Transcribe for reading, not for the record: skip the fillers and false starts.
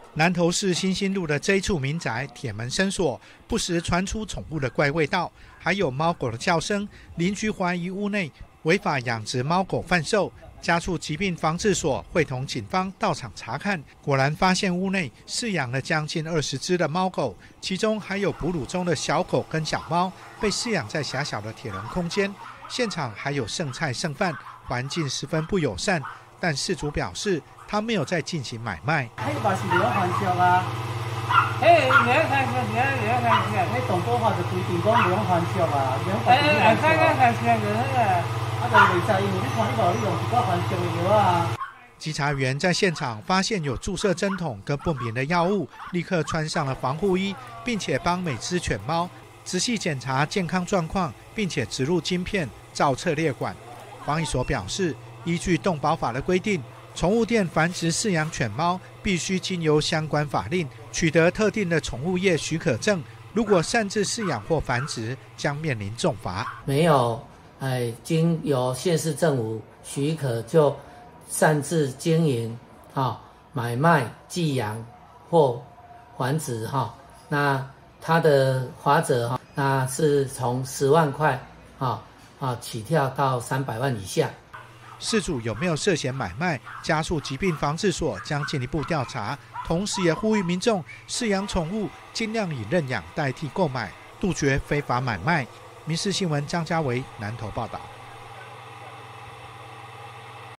南投市新兴路的这一处民宅铁门深锁，不时传出宠物的怪味道，还有猫狗的叫声。邻居怀疑屋内违法养殖猫狗贩售，家畜疾病防治所会同警方到场查看，果然发现屋内饲养了将近20只的猫狗，其中还有哺乳中的小狗跟小猫，被饲养在狭小的铁笼空间。现场还有剩菜剩饭，环境十分不友善。但事主表示，他没有在进行买卖。 迄嘛是两番俗啊！迄动保法就规定讲两番俗啊，两番俗啊，就袂使，因为你看你无你用一寡番俗的药啊。 稽查员在现场发现有注射针筒跟不明的药物，立刻穿上了防护衣，并且帮每只犬猫仔细检查健康状况，并且植入晶片、照册列管。防疫所表示，依据动保法的规定，宠物店繁殖饲养犬猫必须经由相关法令取得特定的宠物业许可证，如果擅自饲养或繁殖，将面临重罚。 没有经由县市政府许可就擅自经营、买卖、寄养或繁殖那它的罚则那是从10万块起跳到300万以下。 事主有没有涉嫌买卖？家畜疾病防治所将进一步调查，同时也呼吁民众饲养宠物尽量以认养代替购买，杜绝非法买卖。民视新闻张家维南投报道。